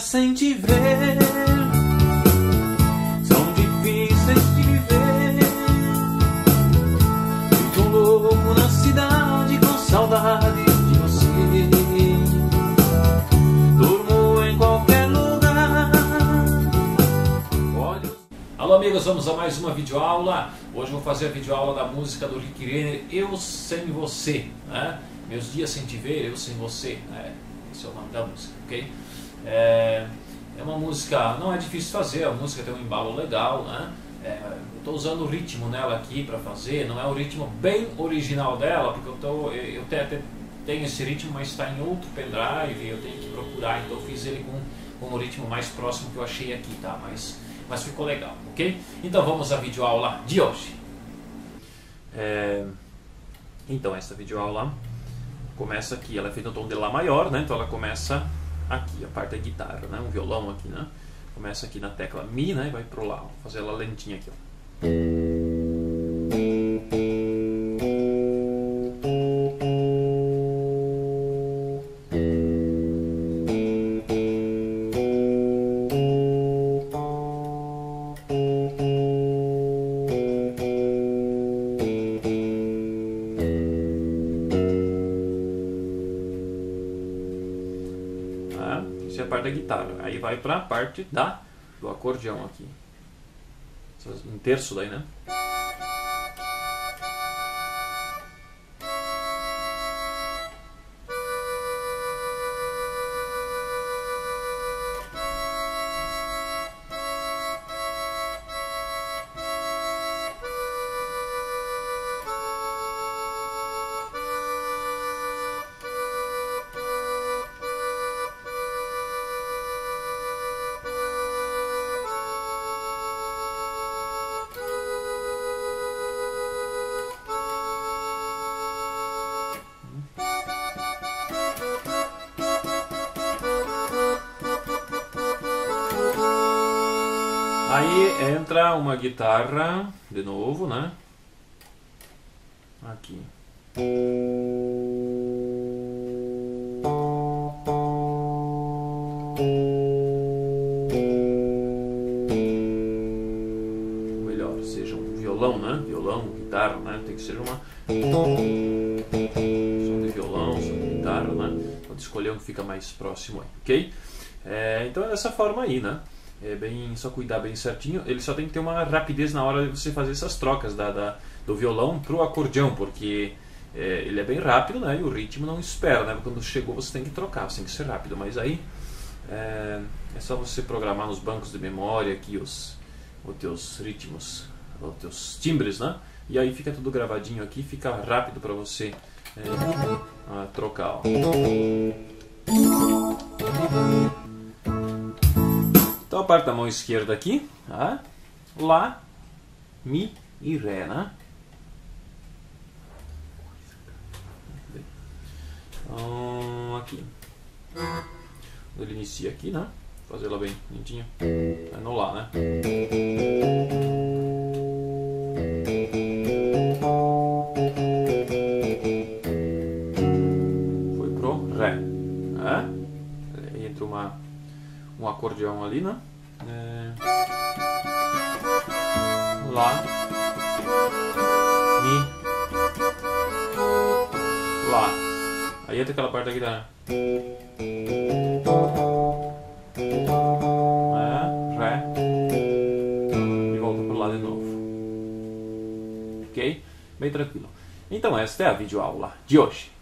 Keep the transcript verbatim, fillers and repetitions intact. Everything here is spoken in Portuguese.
sem te ver são difíceis de viver. Fico louco na cidade com saudade de você. Durmo em qualquer lugar. Olhos... Alô amigos, vamos a mais uma videoaula. Hoje eu vou fazer a videoaula da música do Rick Renner, Eu Sem Você, né? Meus dias sem te ver, eu sem você, é, esse é o nome da música, ok? É, é uma música, não é difícil fazer, a música tem um embalo legal, né? É, eu estou usando o ritmo nela aqui para fazer, não é o ritmo bem original dela, porque eu, tô, eu até, até tenho esse ritmo, mas está em outro pendrive, eu tenho que procurar, então eu fiz ele com, com o ritmo mais próximo que eu achei aqui, tá? Mas, mas ficou legal, ok? Então vamos à videoaula de hoje. É, então essa videoaula começa aqui, ela é feita no tom de Lá maior, né? Então ela começa aqui, a parte da guitarra, né? Um violão aqui, né? Começa aqui na tecla Mi, né? E vai pro Lá, vou fazer ela lentinha aqui, ó. Isso é a parte da guitarra. Aí vai para a parte da, do acordeão aqui. Um terço daí, né? Aí entra uma guitarra de novo, né? Aqui. Melhor, seja um violão, né? Violão, guitarra, né? Tem que ser uma som de violão, som de guitarra, né? Pode escolher um que fica mais próximo aí, ok? É, então é dessa forma aí, né? É bem, só cuidar bem certinho. Ele só tem que ter uma rapidez na hora de você fazer essas trocas da, da, do violão pro acordeão, porque é, ele é bem rápido, né? E o ritmo não espera, né? Quando chegou você tem que trocar, você tem que ser rápido. Mas aí é, é só você programar nos bancos de memória aqui os, os teus ritmos, os teus timbres, né? E aí fica tudo gravadinho aqui, fica rápido para você é, a trocar, ó. Então a parte da mão esquerda aqui, tá? Lá, Mi e Ré, né? Então, aqui. Ele inicia aqui, né? Fazer ela bem lentinha. É no Lá, né? Foi pro Ré, né? Aí entra uma um acordeão ali, né? É... Lá, Mi, Lá. Aí entra aquela parte da guitarra. É, Ré. E volta pro Lá de novo. Ok? Bem tranquilo. Então esta é a videoaula de hoje.